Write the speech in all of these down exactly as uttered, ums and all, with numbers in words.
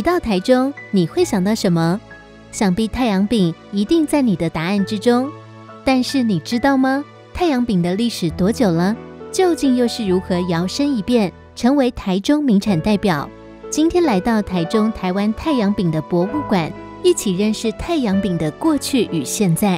提到台中，你会想到什么？想必太阳饼一定在你的答案之中。但是你知道吗？太阳饼的历史多久了？究竟又是如何摇身一变成为台中名产代表？今天来到台中台湾太阳饼的博物馆，一起认识太阳饼的过去与现在。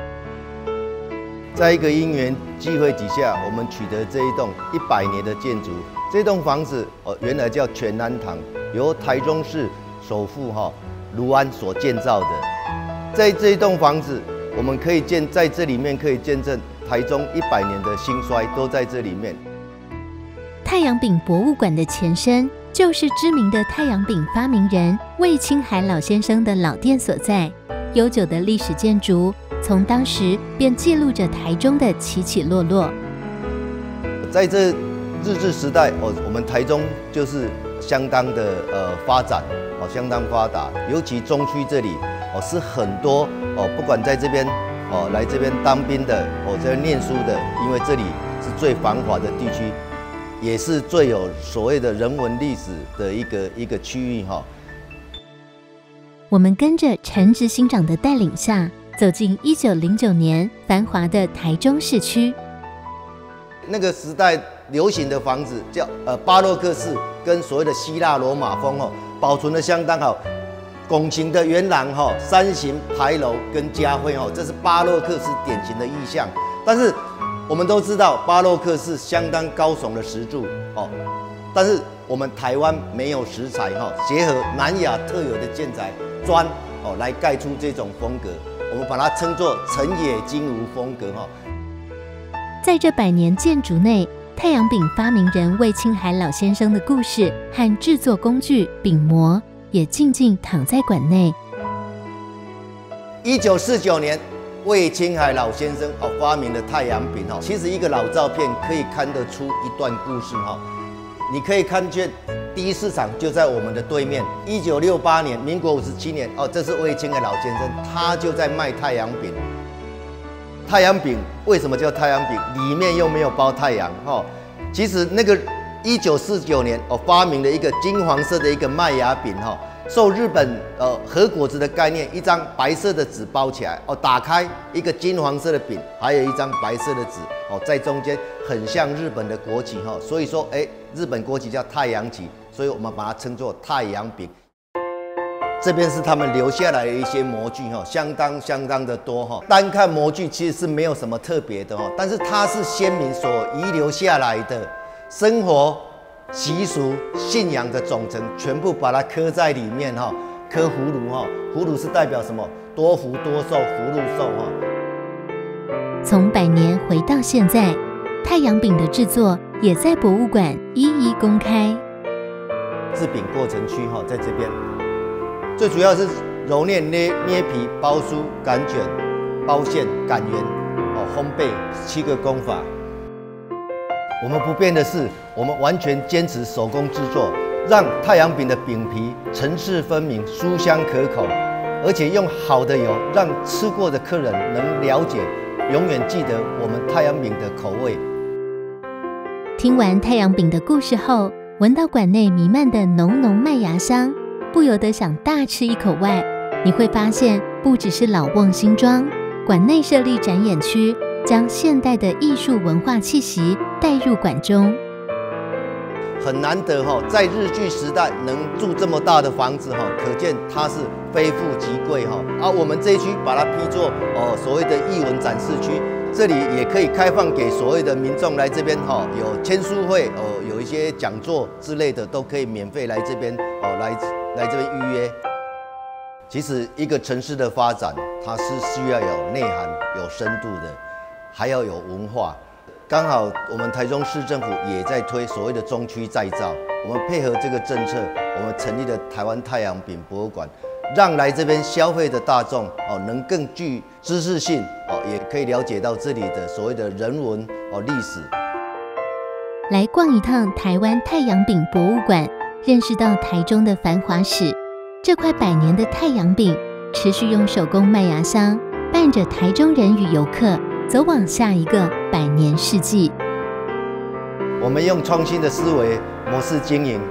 在一个因缘机会底下，我们取得这一栋一百年的建筑。这栋房子哦，原来叫全安堂，由台中市首富哈卢安所建造的。在这一栋房子，我们可以见在这里面可以见证台中一百年的兴衰，都在这里面。 太阳饼博物馆的前身，就是知名的太阳饼发明人魏清海老先生的老店所在。悠久的历史建筑，从当时便记录着台中的起起落落。 在这日治时代，哦，我们台中就是相当的呃发展，哦，相当发达。尤其中区这里，哦，是很多哦，不管在这边哦来这边当兵的，哦，在这边念书的，因为这里是最繁华的地区，也是最有所谓的人文历史的一个一个区域哈。 我们跟着陈执行长的带领下，走进一九零九年繁华的台中市区。 那个时代流行的房子叫呃巴洛克式，跟所谓的希腊罗马风哦，保存的相当好。拱形的圆廊哈，三形牌楼跟家徽哦，这是巴洛克式典型的意象。但是我们都知道，巴洛克是相当高耸的石柱哦，但是我们台湾没有石材哈，结合南亚特有的建材砖哦，来盖出这种风格，我们把它称作城野金吾风格哈。 在这百年建筑内，太阳饼发明人魏清海老先生的故事和制作工具饼模，也静静躺在馆内。 一九四九年，魏清海老先生哦发明了太阳饼哈。其实一个老照片可以看得出一段故事哈。你可以看见第一市场就在我们的对面。一九六八年，民国五十七年哦，这是魏清海老先生，他就在卖太阳饼。太阳饼为什么叫太阳饼？里面又没有包太阳哈。其实那个一九四九年哦发明了一个金黄色的一个麦芽饼哈，受日本呃和果子的概念，一张白色的纸包起来哦，打开一个金黄色的饼，还有一张白色的纸哦，在中间很像日本的国旗哈，所以说哎，日本国旗叫太阳旗，所以我们把它称作太阳饼。这边是他们留下来的一些模具哈，相当相当的多哈。单看模具其实是没有什么特别的哈，但是它是先民所遗留下来的生活习俗、信仰的总成，全部把它刻在里面哈。刻葫芦哈，葫芦是代表什么？多福多寿，福禄寿哈。 从百年回到现在，太阳饼的制作也在博物馆一一公开。 制饼过程区哈，在这边。最主要是揉捏、捏捏皮、包酥、擀卷、包馅、擀圆，哦，烘焙七个工法。我们不变的是，我们完全坚持手工制作，让太阳饼的饼皮层次分明、酥香可口，而且用好的油，让吃过的客人能了解，永远记得我们太阳饼的口味。 听完太阳饼的故事后，闻到馆内弥漫的浓浓麦芽香，不由得想大吃一口外，你会发现不只是老瓮新装，馆内设立展演区，将现代的艺术文化气息带入馆中。 很难得哈，在日据时代能住这么大的房子哈，可见它是非富即贵哈。而我们这一区把它批作哦所谓的艺文展示区，这里也可以开放给所谓的民众来这边哈，有签书会哦，有一些讲座之类的都可以免费来这边哦来。来这边预约。其实一个城市的发展，它是需要有内涵、有深度的，还要有文化。刚好我们台中市政府也在推所谓的中区再造，我们配合这个政策，我们成立了台湾太阳饼博物馆，让来这边消费的大众哦，能更具知识性哦，也可以了解到这里的所谓的人文哦历史。 来逛一趟台湾太阳饼博物馆。认识到台中的繁华史，这块百年的太阳饼，持续用手工麦芽香，伴着台中人与游客走往下一个百年世纪。 我们用创新的思维模式经营，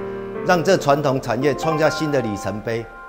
让这传统产业创下新的里程碑。